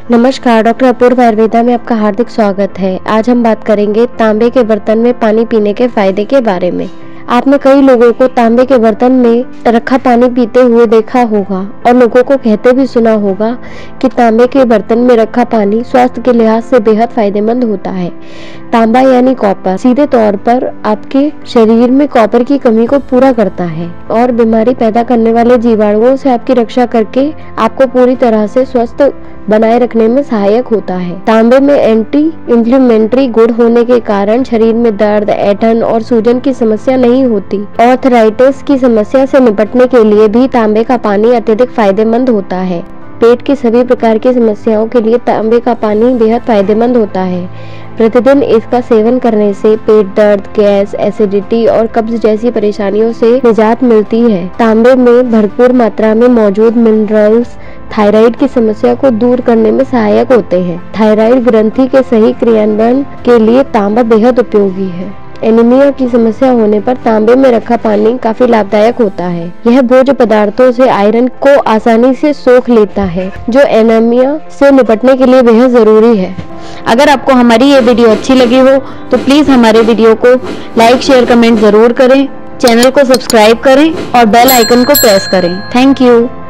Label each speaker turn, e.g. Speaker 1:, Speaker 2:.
Speaker 1: नमस्कार, डॉक्टर अपूर्व आयुर्वेदा में आपका हार्दिक स्वागत है। आज हम बात करेंगे तांबे के बर्तन में पानी पीने के फायदे के बारे में। आपने कई लोगों को तांबे के बर्तन में रखा पानी पीते हुए देखा होगा और लोगों को कहते भी सुना होगा कि तांबे के बर्तन में रखा पानी स्वास्थ्य के लिहाज से बेहद फायदेमंद होता है। तांबा यानी कॉपर सीधे तौर पर आपके शरीर में कॉपर की कमी को पूरा करता है और बीमारी पैदा करने वाले जीवाणुओं से आपकी रक्षा करके आपको पूरी तरह से स्वस्थ बनाए रखने में सहायक होता है। तांबे में एंटी इंफ्लेमेटरी गुण होने के कारण शरीर में दर्द, ऐंठन और सूजन की समस्या नहीं होती। आर्थराइटिस की समस्या से निपटने के लिए भी तांबे का पानी अत्यधिक फायदेमंद होता है। पेट की सभी प्रकार की समस्याओं के लिए तांबे का पानी बेहद फायदेमंद होता है। प्रतिदिन इसका सेवन करने से पेट दर्द, गैस, एसिडिटी और कब्ज जैसी परेशानियों से निजात मिलती है। तांबे में भरपूर मात्रा में मौजूद मिनरल्स थायराइड की समस्या को दूर करने में सहायक होते हैं। थायराइड ग्रंथि के सही क्रियान्वयन के लिए तांबा बेहद उपयोगी है। एनीमिया की समस्या होने पर तांबे में रखा पानी काफी लाभदायक होता है। यह भोज्य पदार्थों से आयरन को आसानी से सोख लेता है, जो एनीमिया से निपटने के लिए बेहद जरूरी है।
Speaker 2: अगर आपको हमारी ये वीडियो अच्छी लगी हो तो प्लीज हमारे वीडियो को लाइक, शेयर, कमेंट जरूर करें। चैनल को सब्सक्राइब करें और बेल आइकन को प्रेस करें। Thank you.